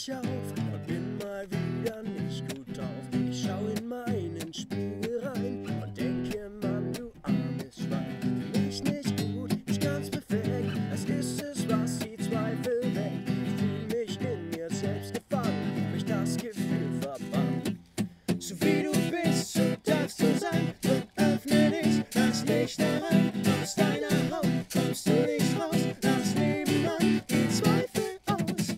ich auf und bin mal wieder nicht gut drauf. Ich schau in meinen Spiegel rein und denke, Mann, du armes Schwein. Für mich nicht gut, nicht ganz perfekt. Es ist es, was die Zweifel weckt. Ich fühl mich in mir selbst gefangen, mich das Gefühl verbannt. So wie du bist, so darfst du sein. Drum öffne dich, lass Licht herein. Aus deiner Haut kommst du nicht raus. Lass Leben an, die Zweifel aus.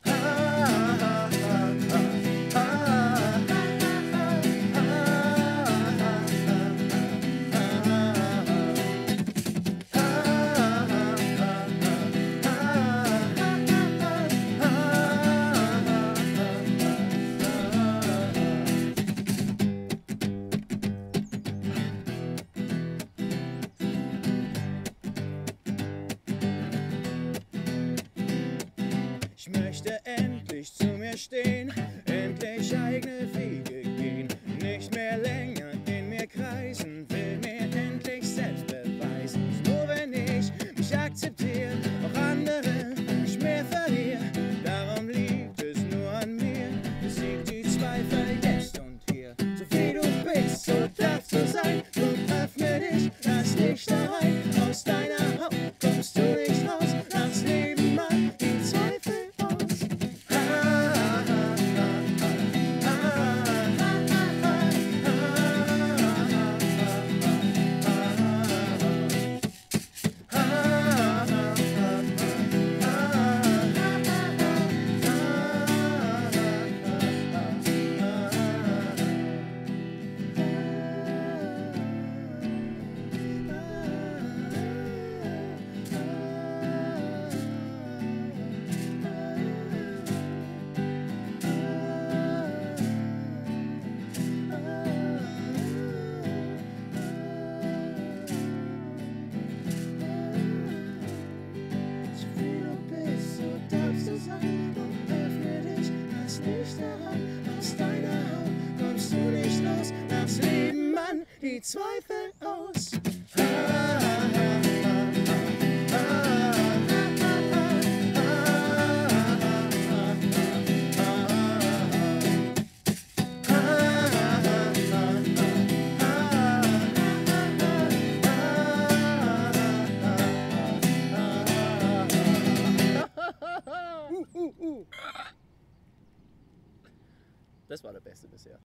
Ich möchte endlich zu mir stehen, endlich eigene Wege gehen, nicht mehr länger in mir kreisen, will mir endlich selbst beweisen. Nur wenn ich mich akzeptiere, auch andere nicht mehr verliere, darum liegt es nur an mir, besiegt die Zweifel jetzt und hier. So wie du bist, so darfst du sein, drum öffne dich, lass Licht herein, aus deiner Haut kommst du nicht raus, lass Leben mal die Zweifel. Die Zweifel aus. Das war der Beste bisher.